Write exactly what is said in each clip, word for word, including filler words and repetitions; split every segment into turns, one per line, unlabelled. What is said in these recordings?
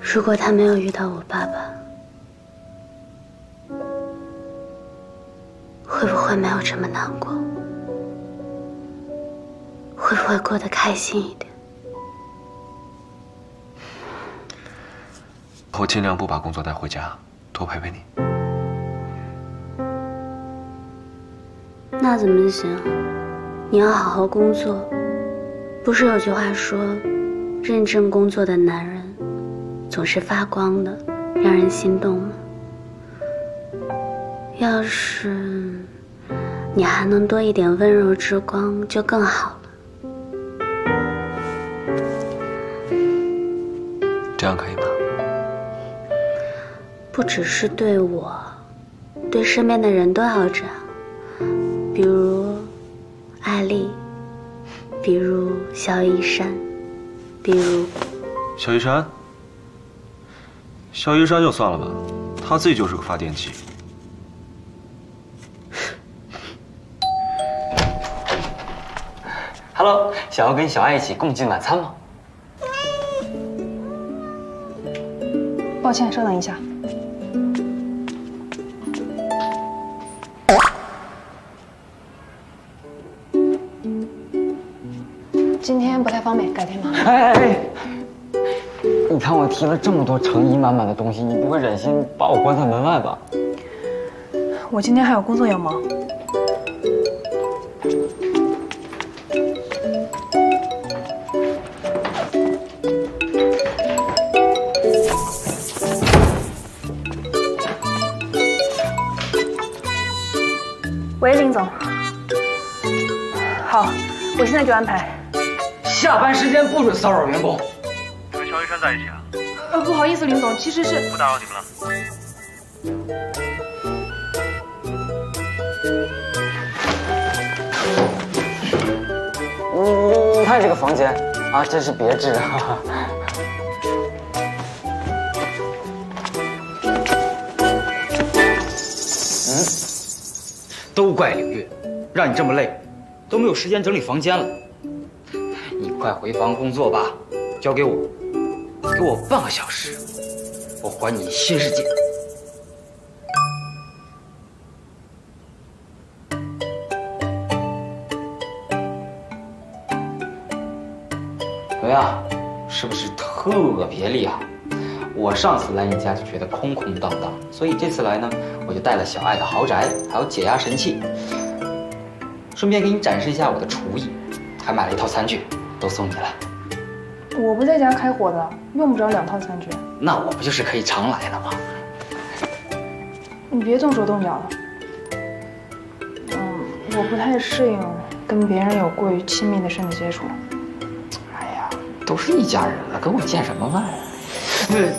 如果他没有遇到我爸爸，会不会没有这么难过？会不会过得开心一点？
我尽量不把工作带回家，多陪陪你。
那怎么行？你要好好工作。不是有句话说，认真工作的男人总是发光的，让人心动吗？要是你还能多一点温柔之光，就更好了。
这样可以吗？
不只是对我，对身边的人都要这样。比如艾丽，比如萧一山，比如
萧一山。萧一山就算了吧，他自己就是个发电机。
Hello， 想要跟小爱一起共进晚餐吗？
抱歉，稍等一下。今天不太方便，改天吧。
哎哎哎！你看我提了这么多诚意满满的东西，你不会忍心把我关在门外吧？
我今天还有工作要忙。喂，林总。好，我现在就安排。
下班时间不准骚扰员工。
跟萧一山在一起啊？
呃，不好意思，林总，其实是……
不打扰你们了。
你你你看这个房间啊，真是别致啊！嗯，都怪凌月，让你这么累，都没有时间整理房间了。你快回房工作吧，交给我，给我半个小时，我还你新世界。怎么样？是不是特别厉害？我上次来你家就觉得空空荡荡，所以这次来呢，我就带了小爱的豪宅，还有解压神器，顺便给你展示一下我的厨艺，还买了一套餐具，都送你了。
我不在家开火的，用不着两套餐具。
那我不就是可以常来了吗？
你别动手动脚的。嗯，我不太适应跟别人有过于亲密的身体接触。
哎呀，都是一家人了，跟我见什么外？对，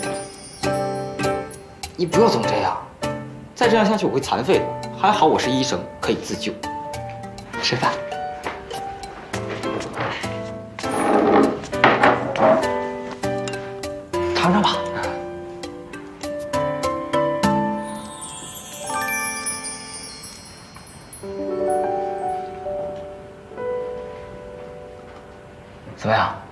你不要总这样，再这样下去我会残废的。还好我是医生，可以自救。吃饭。尝尝吧。怎么样？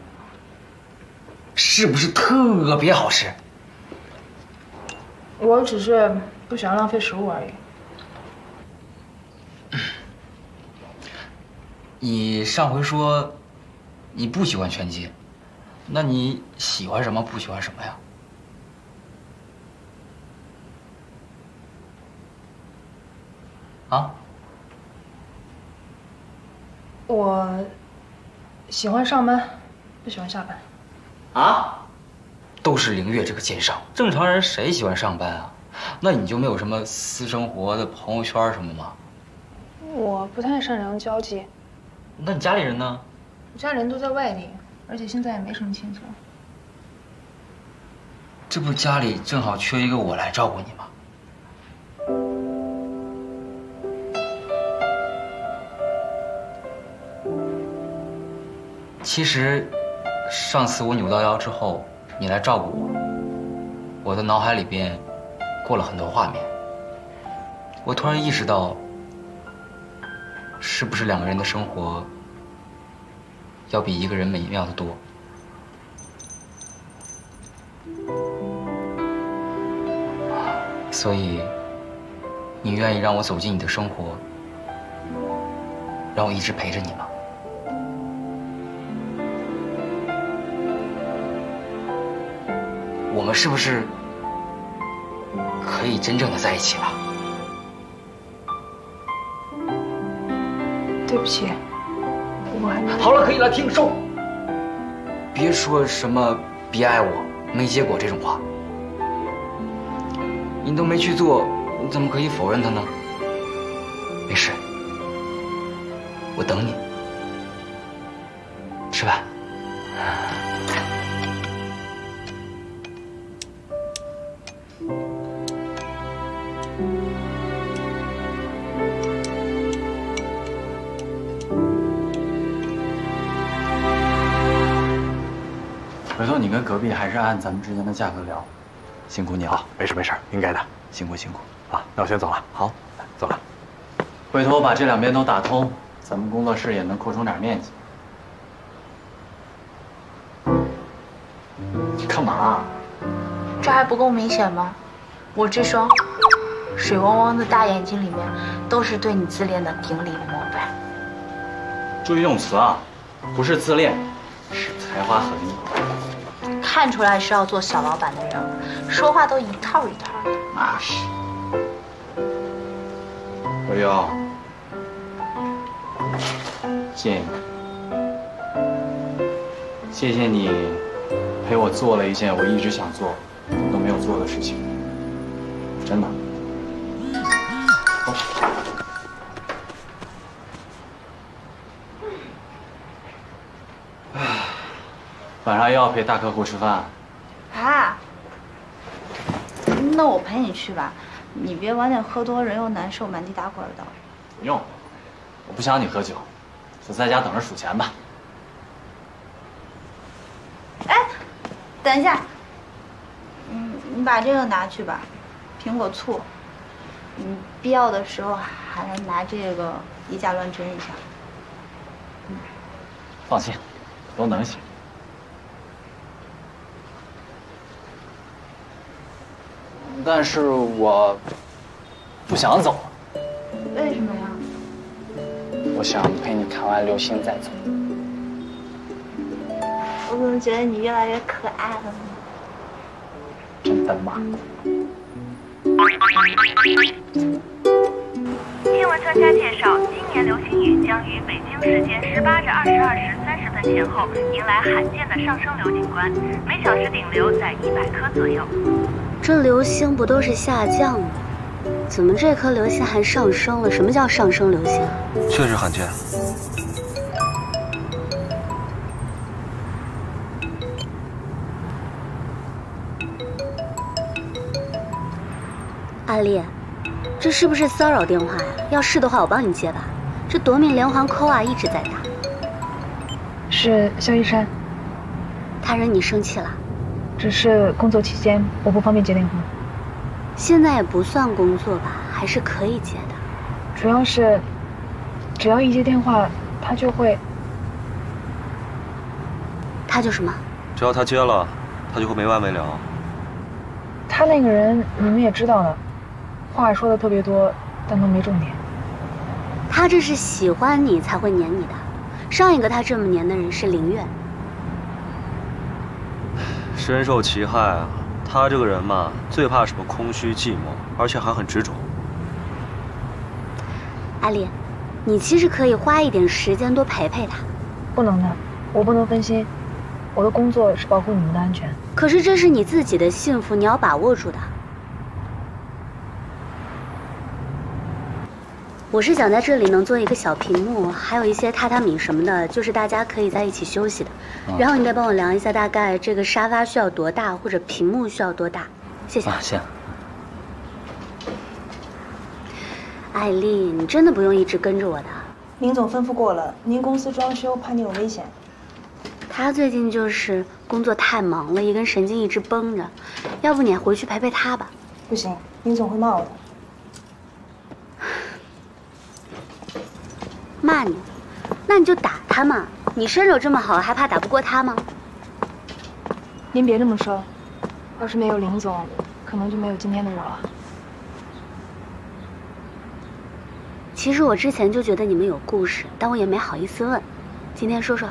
是不是特别好吃？
我只是不想浪费食物而已。
你上回说你不喜欢拳击，那你喜欢什么？不喜欢什么呀？啊？
我喜欢上班，不喜欢下班。
啊？都是凌月这个奸商，正常人谁喜欢上班啊？那你就没有什么私生活的朋友圈什么吗？
我不太擅长交际。
那你家里人呢？
我家人都在外地，而且现在也没什么亲戚了。
这不家里正好缺一个我来照顾你吗？其实，上次我扭到腰之后，你来照顾我，我的脑海里边过了很多画面。我突然意识到，是不是两个人的生活要比一个人美妙的多？ 所以，你愿意让我走进你的生活，让我一直陪着你吗？我们是不是可以真正的在一起了？
对不起，我还
好了，可以了，停手！别说什么“别爱我，没结果”这种话。你都没去做，你怎么可以否认它呢？没事，我等你。吃饭。
回头你跟隔壁还是按咱们之间的价格聊，辛苦你了。
没事没事，应该的。
辛苦辛苦
啊！那我先走了。
好，
走了。
回头把这两边都打通，咱们工作室也能扩充点面积。你干嘛？
这还不够明显吗？我这双水汪汪的大眼睛里面，都是对你自恋的顶礼膜拜。
注意用词啊，不是自恋，是才华横溢。
看出来是要做小老板的人，说话都一套一套的。
那是。悠悠，谢谢你，谢谢你陪我做了一件我一直想做都没有做的事情，真的。哦、晚上又要陪大客户吃饭
啊？那我陪你去吧，你别晚点喝多，人又难受，满地打滚的。
不用，我不想你喝酒，就在家等着数钱吧。
哎，等一下，嗯，你把这个拿去吧，苹果醋。嗯，必要的时候还拿这个以假乱真一下。
嗯，放心，都能行。但是我不想走。
为什么呀？
我想陪你看完流星再走。
我怎么觉得你越来越可爱了呢？
真的吗？
新闻专家介绍，今年流星雨将于北京时间十八至二十二时三十分前后迎来罕见的上升流景观，每小时顶流在一百颗左右。
这流星不都是下降的？怎么这颗流星还上升了？什么叫上升流星啊？
确实罕见。
阿丽，这是不是骚扰电话呀？要是的话，我帮你接吧。这夺命连环扣啊，一直在打。
是肖一山。
他惹你生气了？
只是工作期间，我不方便接电话。
现在也不算工作吧，还是可以接的。
主要是，只要一接电话，他就会。
他就什么？
只要他接了，他就会没完没了。
他那个人你们也知道的，话说的特别多，但都没重点。
他这是喜欢你才会黏你的。上一个他这么黏的人是林月。
深受其害啊！他这个人嘛，最怕什么空虚寂寞，而且还很执着。
阿丽，你其实可以花一点时间多陪陪他。
不能的，我不能分心。我的工作是保护你们的安全。
可是这是你自己的幸福，你要把握住的。我是想在这里能做一个小屏幕，还有一些榻榻米什么的，就是大家可以在一起休息的。嗯、然后你再帮我量一下，大概这个沙发需要多大，或者屏幕需要多大。谢谢。啊，
行。
艾丽，你真的不用一直跟着我的。
林总吩咐过了，您公司装修，怕你有危险。
他最近就是工作太忙了，一根神经一直绷着，要不你回去陪陪他吧。
不行，林总会骂我的。
骂你？那你就打他嘛！你身手这么好，还怕打不过他吗？
您别这么说，要是没有林总，可能就没有今天的我了。
其实我之前就觉得你们有故事，但我也没好意思问。今天说说。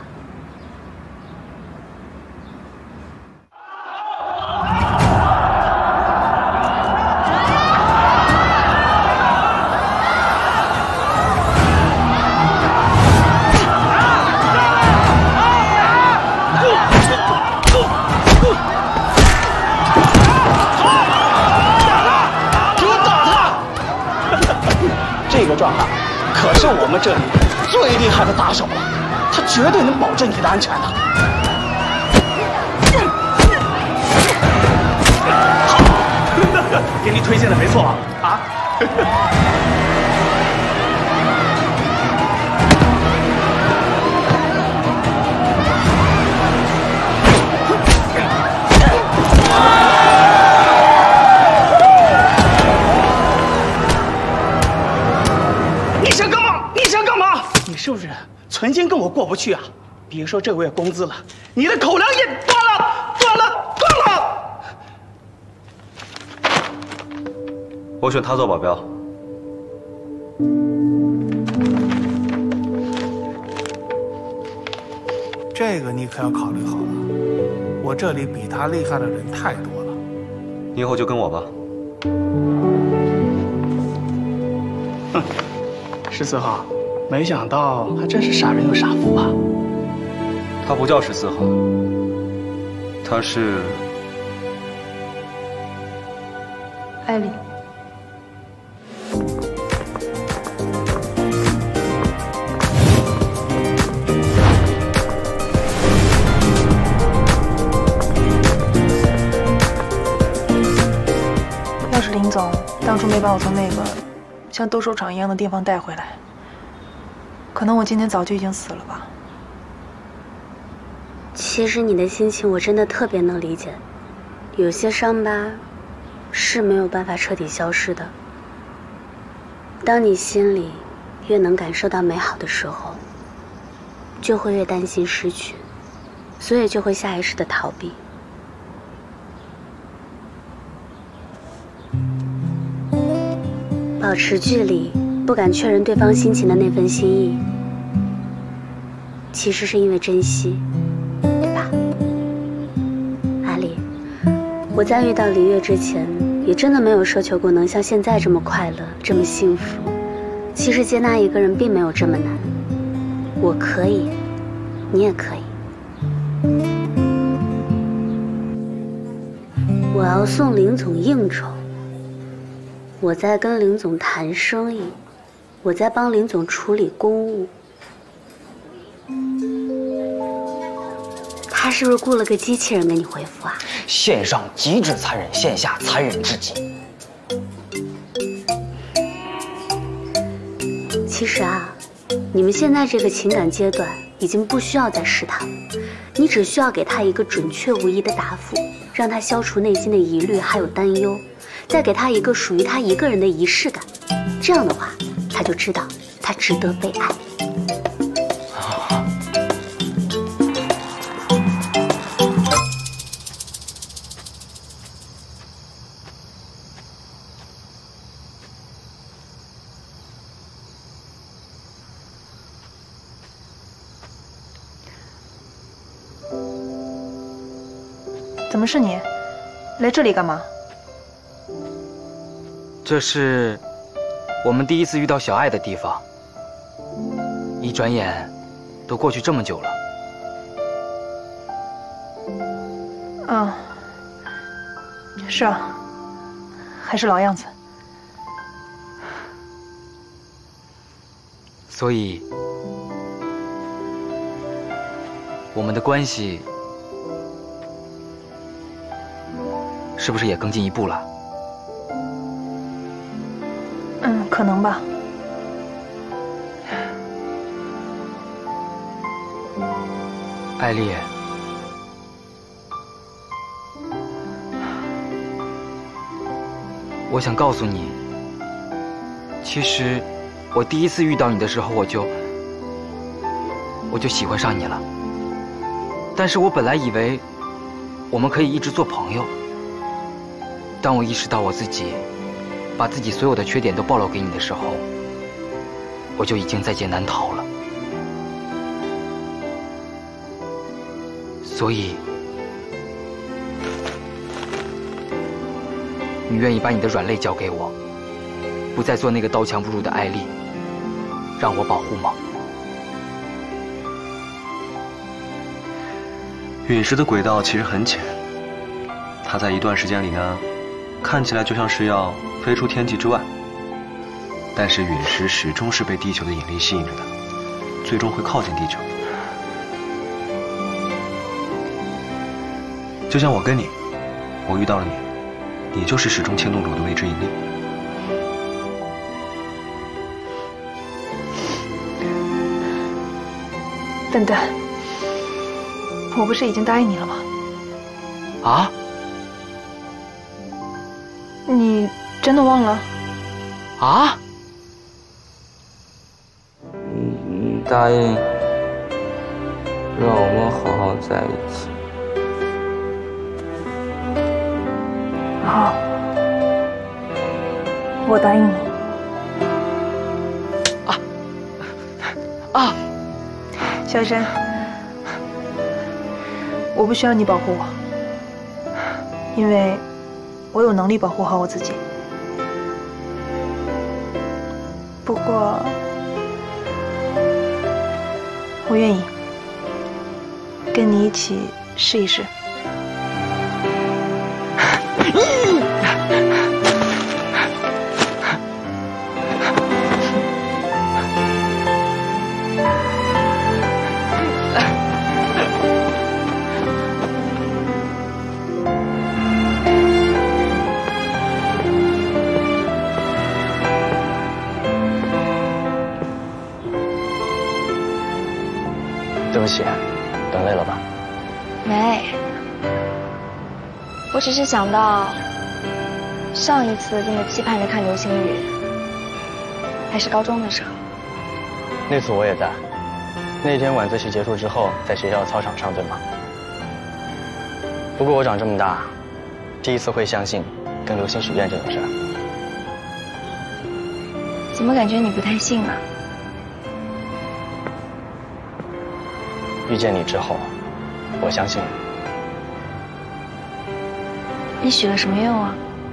这个壮汉可是我们这里最厉害的打手了，他绝对能保证你的安全的。给你推荐的没错吧？啊！你想干嘛？你想干嘛？你是不是曾经跟我过不去啊？别说这个月工资了，你的口粮也断了，断了，断了！
我选他做保镖。
这个你可要考虑好了，我这里比他厉害的人太多了。
你以后就跟我吧。
哼。十四号，没想到还真是傻人有傻福啊！
他不叫十四号，他是
艾莉。要是林总当初没把我从那个像斗兽场一样的地方带回来，可能我今天早就已经死了吧。
其实你的心情我真的特别能理解，有些伤疤是没有办法彻底消失的。当你心里越能感受到美好的时候，就会越担心失去，所以就会下意识的逃避。保持距离，不敢确认对方心情的那份心意，其实是因为珍惜，对吧？阿丽，我在遇到李月之前，也真的没有奢求过能像现在这么快乐，这么幸福。其实接纳一个人并没有这么难，我可以，你也可以。我要送林总应酬。我在跟林总谈生意，我在帮林总处理公务。他是不是雇了个机器人给你回复啊？
线上极致残忍，线下残忍至极。
其实啊，你们现在这个情感阶段已经不需要再试探了，你只需要给他一个准确无疑的答复，让他消除内心的疑虑还有担忧。再给他一个属于他一个人的仪式感，这样的话，他就知道他值得被爱。
怎么是你？来这里干嘛？
这是我们第一次遇到小爱的地方。一转眼，都过去这么久了。
嗯，是啊，还是老样子。
所以，我们的关系是不是也更进一步了？
嗯，可能吧。
艾丽，我想告诉你，其实我第一次遇到你的时候，我就我就喜欢上你了。但是我本来以为我们可以一直做朋友。当我意识到我自己把自己所有的缺点都暴露给你的时候， 我就已经在劫难逃了。所以，你愿意把你的软肋交给我，不再做那个刀枪不入的艾丽，让我保护吗？
陨石的轨道其实很浅，它在一段时间里呢，看起来就像是要飞出天际之外。但是陨石始终是被地球的引力吸引着的，最终会靠近地球。就像我跟你，我遇到了你，你就是始终牵动着我的未知引力。
笨蛋，我不是已经答应你了吗？
啊？
你真的忘了？
啊？
你答应让我们好好在一起。
好，我答应你。
啊啊！
小山，我不需要你保护我，因为我有能力保护好我自己。不过，我愿意跟你一起试一试。
对不起，等累了吧？
没，我只是想到上一次这么期盼着看流星雨，还是高中的时候。
那次我也在，那天晚自习结束之后，在学校操场上，对吗？不过我长这么大，第一次会相信跟流星许愿这种事儿。
怎么感觉你不太信啊？
遇见你之后，我相信了。
你许了什么愿望？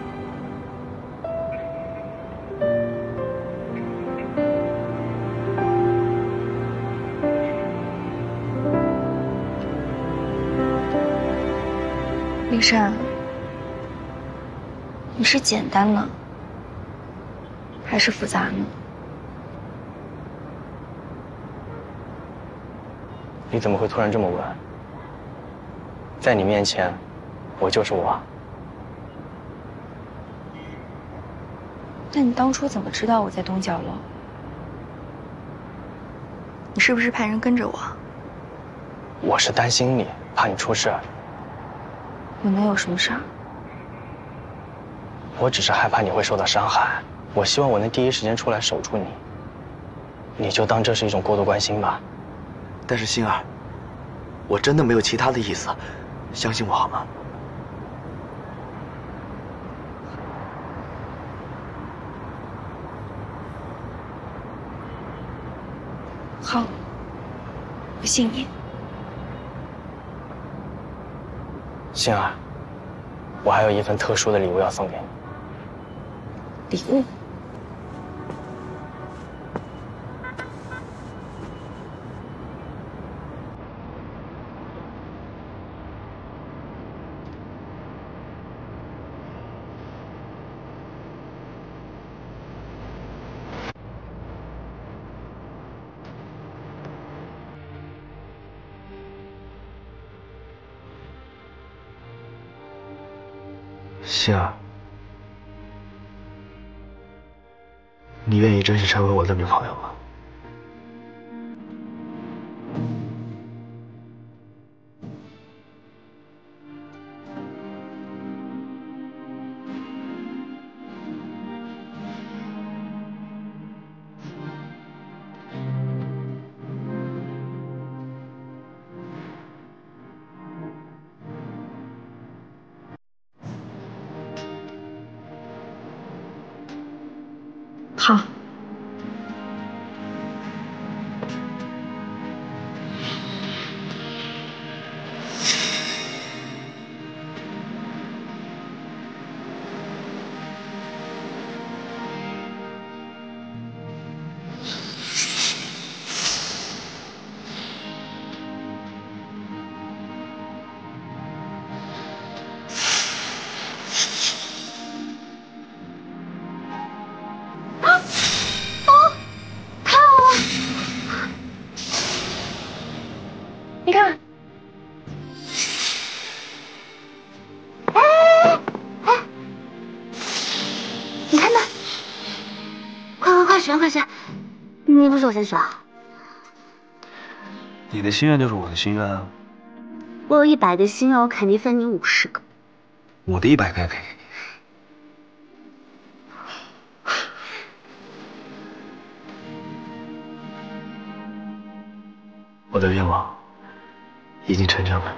丽珊，你是简单呢，还是复杂呢？
你怎么会突然这么问？在你面前，我就是我。
那你当初怎么知道我在东角楼？你是不是派人跟着我？
我是担心你，怕你出事。
我能有什么事儿？
我只是害怕你会受到伤害。我希望我能第一时间出来守住你。你就当这是一种过度关心吧。
但是星儿，我真的没有其他的意思，相信我好吗？
好，我信你。
星儿，我还有一份特殊的礼物要送给你。
礼物？
星儿，你愿意正式成为我的女朋友吗？
好， 你看。
你看那，快快快选快选！你不是我先选啊？
你的心愿就是我的心愿啊！
我有一百个心愿，我肯定分你五十个。
我的一百个也可以给你。
我的愿望已经成真了。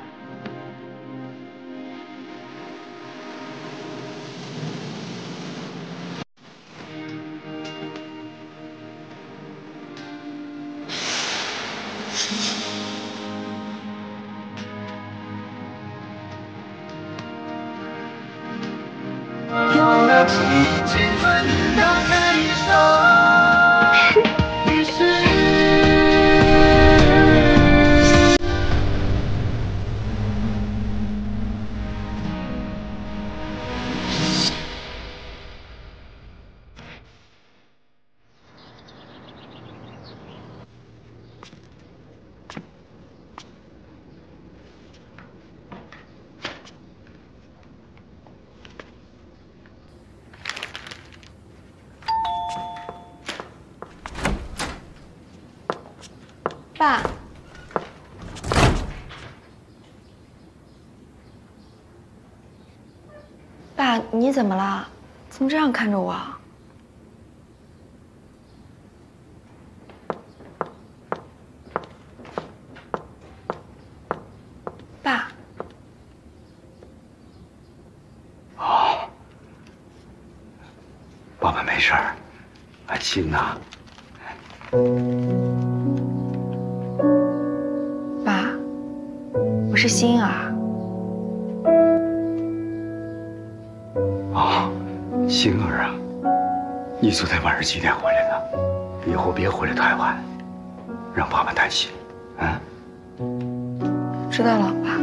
爸，爸，你怎么了？怎么这样看着我？爸，
哦，我们没事儿，安心呐。
爸，我是心儿。
哦，星儿啊，你昨天晚上几点回来的？以后别回来太晚，让爸爸担心。啊？
知道了，爸。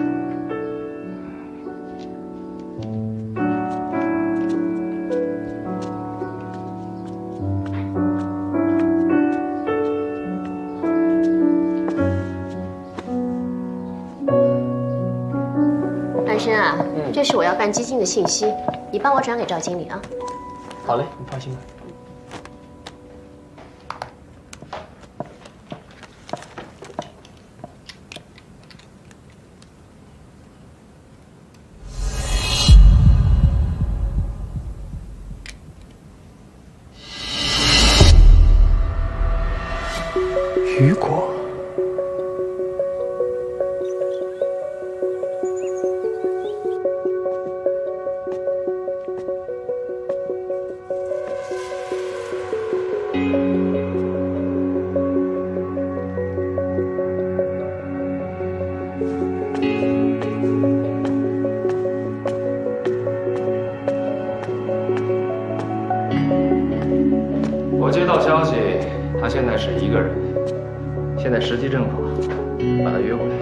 深啊，嗯、这是我要办基金的信息，你帮我转给赵经理啊。
好嘞，你放心吧。
雨果。
我接到消息，他现在是一个人。现在时机正好，把他约过来。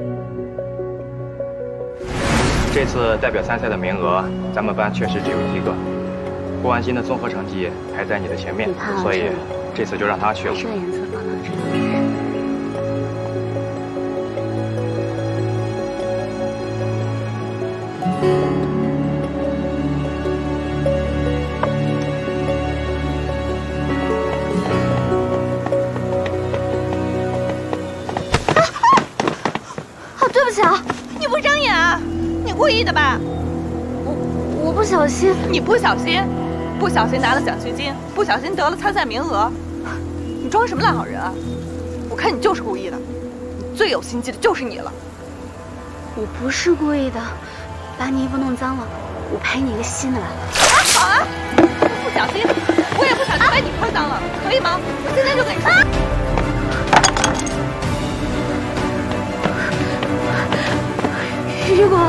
这次代表参赛的名额，咱们班确实只有一个。郭安心的综合成绩排在你的前面，所以这次就让他去了。
这个颜色放到这里。
对不起啊，你不睁眼啊？你故意的吧？
我我不小心。
你不小心，不小心拿了奖学金，不小心得了参赛名额。你装什么烂好人啊？我看你就是故意的，你最有心机的就是你了。
我不是故意的，把你衣服弄脏了，我赔你一个新的吧。
啊，好啊，不小心，我也不小心把你穿脏了，可以吗？我现在就跟你说。啊
雨果，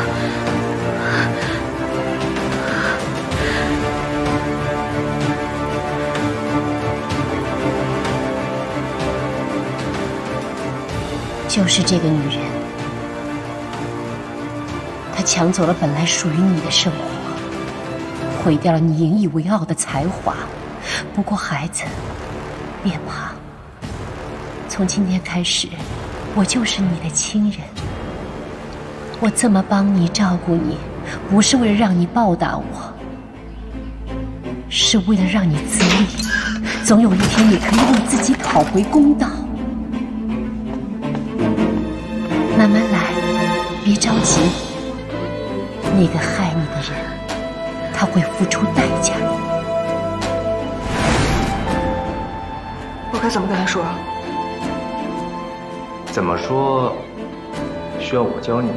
就是这个女人，她抢走了本来属于你的生活，毁掉了你引以为傲的才华。不过孩子，别怕，从今天开始， 我就是你的亲人。我这么帮你照顾你，不是为了让你报答我，是为了让你自立。总有一天，你可以为自己讨回公道。慢慢来，别着急。那个害你的人，他会付出代价。
我该怎么跟他说？
怎么说？需要我教你吗？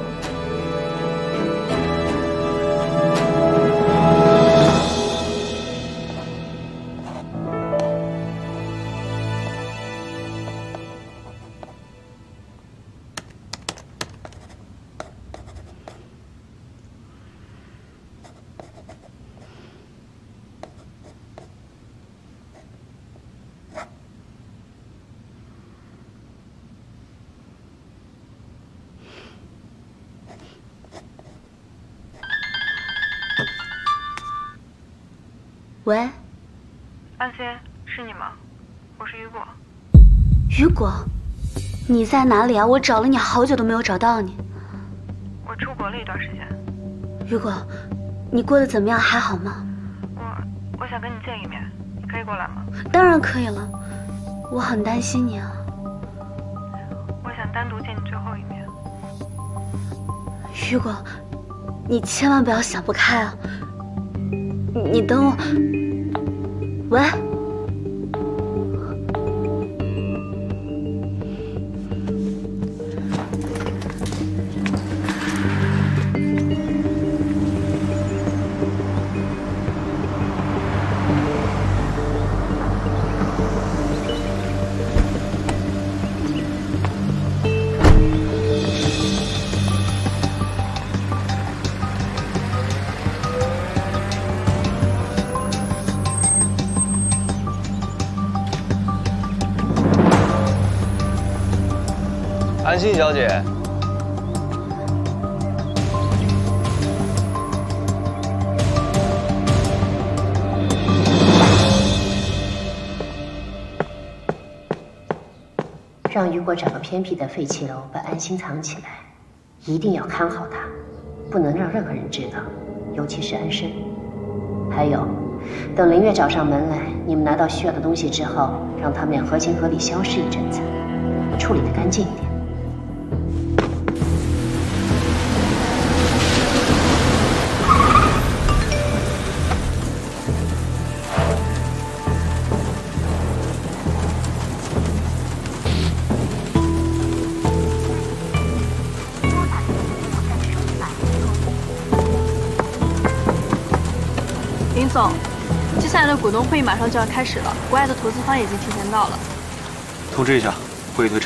喂，
安心，是你吗？我是雨果。
雨果，你在哪里啊？我找了你好久都没有找到你。
我出国了一段时间。
雨果，你过得怎么样？还好吗？
我我想跟你见一面，你可以过来吗？
当然可以了，我很担心你啊。
我想单独见你最后一面。
雨果，你千万不要想不开啊！你等我。喂。
安心小姐，
让雨果找个偏僻的废弃楼把安心藏起来，一定要看好他，不能让任何人知道，尤其是安生。还有，等林月找上门来，你们拿到需要的东西之后，让他们俩合情合理消失一阵子，处理得干净一点。
林总，接下来的股东会议马上就要开始了，国外的投资方已经提前到了。
通知一下，会议推迟。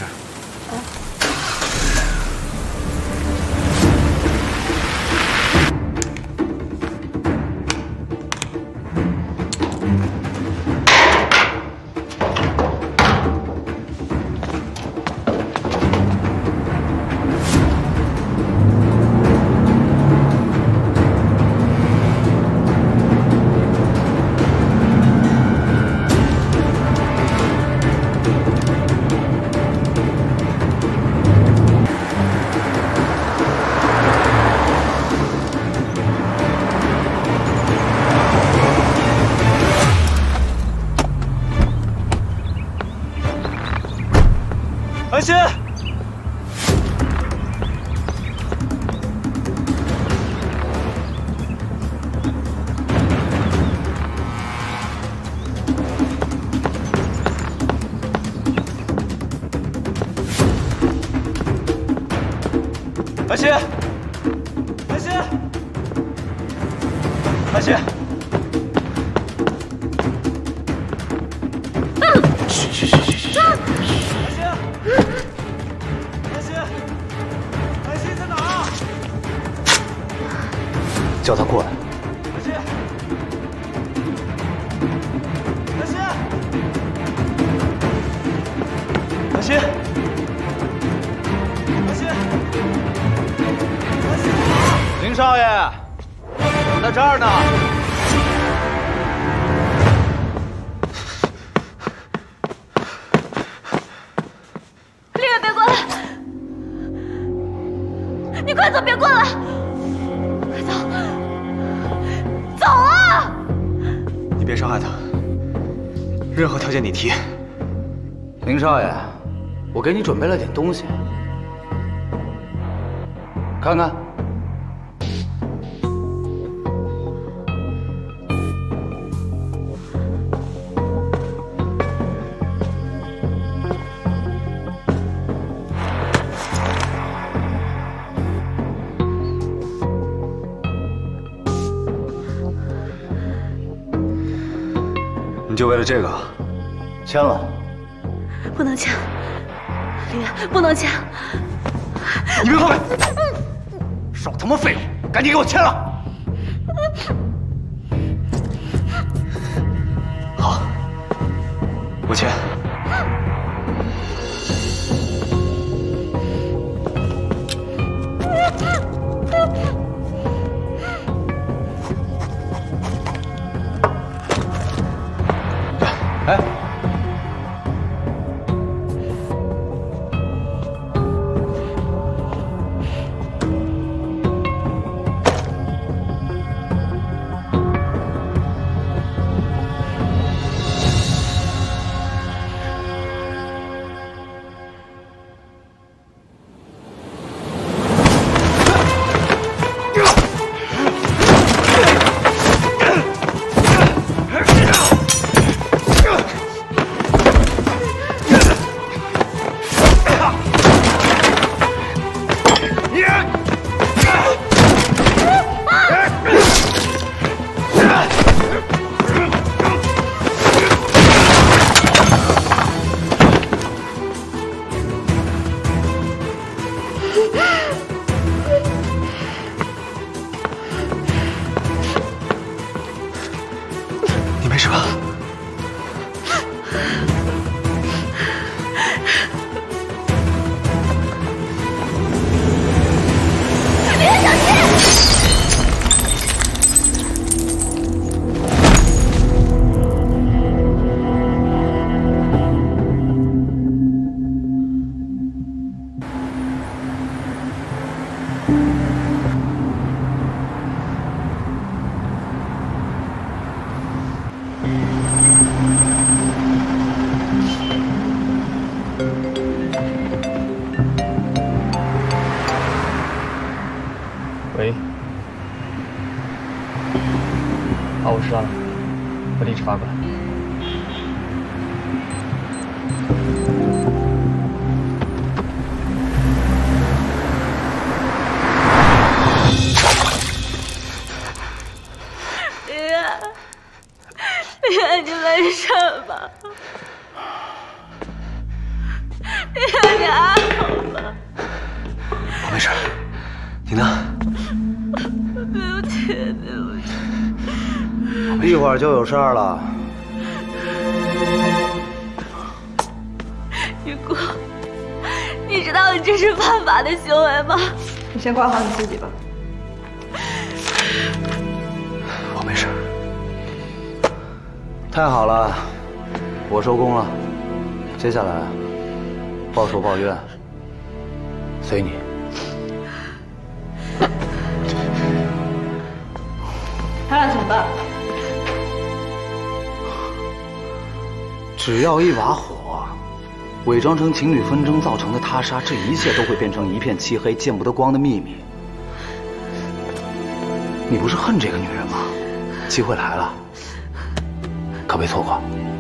安心，安心，安心，安心。嘘嘘嘘嘘嘘。安心，安心在哪儿？
叫他过来。
安心，安心，安心，安心，安心。林少爷，我在这儿呢。
丽月，别过来！
你快走，别过来！快走，走啊！
你别伤害他，任何条件你提。
林少爷，我给你准备了点东西，看看。
你就为了这个，
签了？
不能签，林月，不能签！
你别后悔！少他妈废话，赶紧给我签了！
好，我签。
哎，
你没事吧？
别小心！
喂，好，我知道了，我立即发过来。
林月，林月，你没事吧？林月，你还好吗？
我没事，你呢？
对不起，对不起。
一会儿就有事儿了。
雨果，你知道你这是犯法的行为吗？
你先管好你自己吧。
我没事。
太好了，我收工了。接下来，报仇报怨，随你。
他俩怎么办？
只要一把火，伪装成情侣纷争造成的他杀，这一切都会变成一片漆黑、见不得光的秘密。你不是恨这个女人吗？机会来了，可别错过。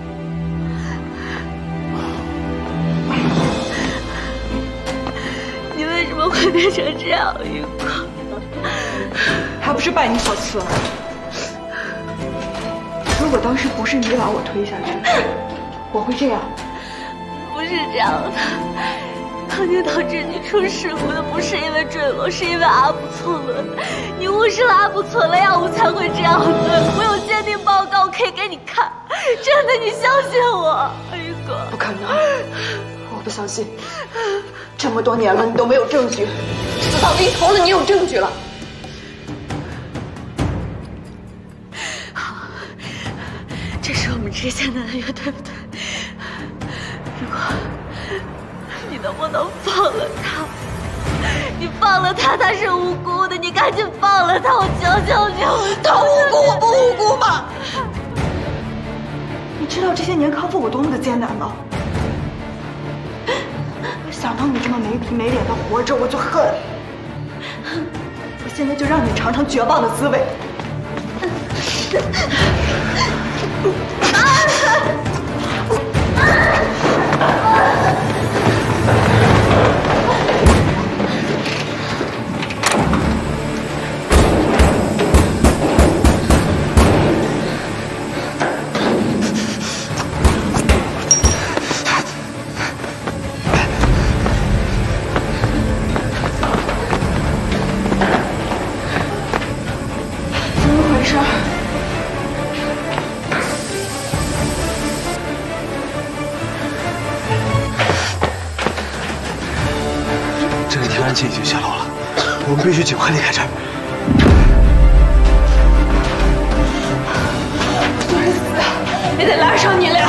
你为什么会变成这样，雨果？
还不是拜你所赐。 如果当时不是你把我推下去，我会这样。
不是这样的，曾经导致你出事故的不是因为坠楼，是因为阿布错伦。你误食了阿布错伦药物才会这样子。我有鉴定报告，我可以给你看。真的，你相信我，宇哥。
不可能，我不相信。这么多年了，你都没有证据，死到临头了，你有证据了。
这是我们之间的恩怨，对不对？如果你能不能放了他？ 你放了他，他是无辜的，你赶紧放了他，我求求你！
他无辜，我不无辜吗？你知道这些年康复我多么的艰难吗？想到你这么没皮没脸的活着，我就恨。我现在就让你尝尝绝望的滋味。
安琪已经下楼了，我们必须尽快离开这儿。
就是死，也得拉上你俩。